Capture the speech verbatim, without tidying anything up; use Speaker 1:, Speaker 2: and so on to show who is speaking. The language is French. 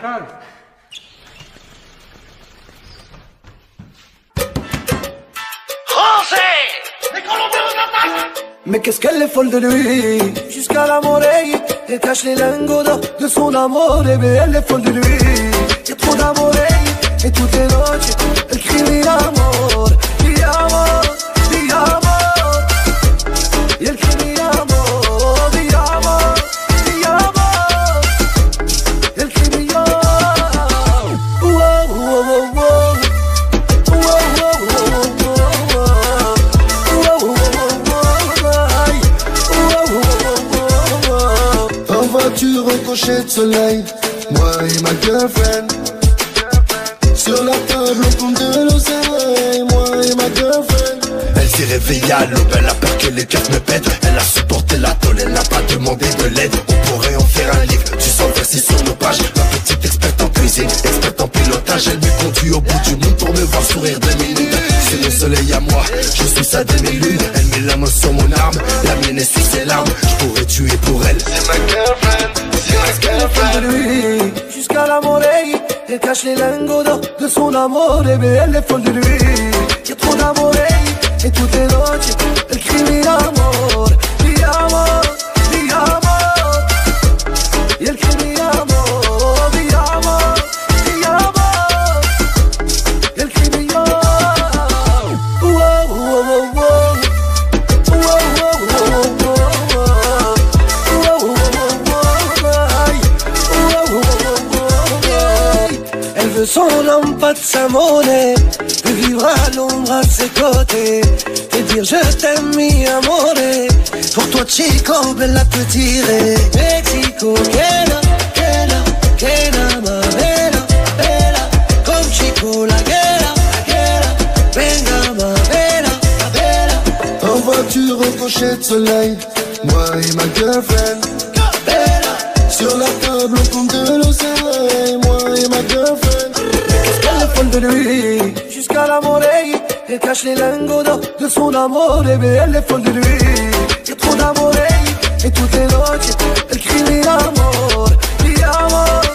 Speaker 1: calme.
Speaker 2: Mais qu'est-ce qu'elle est folle de lui, jusqu'à la oreille. Elle cache les lingots d'or de son amour. Et bien elle est folle de lui, y'a trop d'amour. Et toutes les noches, elle crie mi amor, mi amor, mi amor. Et elle crie mi amor, mi amor, mi amor. Et elle crie mi amor. Oh, oh, oh, oh.
Speaker 3: Voiture au cocher de soleil, moi et ma girlfriend. Sur la table on compte de l'oseille, moi et ma girlfriend.
Speaker 4: Elle s'est réveillée à l'aube, elle a peur que les keufs me pètent. Elle a supporté la tôle, elle n'a pas demandé de l'aide. On pourrait en faire un livre, tu sens versé sur nos pages. Ma petite experte en cuisine, experte en pilotage. Elle me conduit au bout du monde pour me voir sourire deux minutes. C'est mon soleil à moi, je suis sa demi-lune. Elle met la main sur mon arme, la mienne est sur ses larmes. Je pourrais tuer pour elle.
Speaker 3: C'est ma girlfriend, c'est ma girlfriend.
Speaker 2: De lui, jusqu'à la oreille. Elle cache les lingots d'or de son amour. Et bien elle est folle de lui, y'a trop d'amour. Et toutes les noches, elle crie mi amor, mi amor, mi amor. Et elle crie mi amor, mi amor, mi amor. Et elle crie mi amor. Oh, oh, oh, oh. Oh, oh, oh, oh, oh. Oh, oh, oh, oh. Elle veut son homme, pas de sa monnaie. Veut vivre à l'ombre à ses côtés. Et dire je t'aime mi amore. Pour toi chico, bella peut tirer. Mexico, quella, quella, quella, ma bella, bella. Comme chico, la guerra, la guerra. Venga, ma bella, ma bella.
Speaker 3: En voiture au cocher de soleil, moi et ma girlfriend.
Speaker 2: Bella.
Speaker 3: Sur la table on compte de l'oseille, moi et ma girlfriend.
Speaker 2: Elle est folle de lui, jusqu'à la oreille. Elle cache les lingots d'or de son amour. Et bien elle est folle de lui, y'a trop d'amour. Et toutes les noches, elle crie mi amor, mi amor.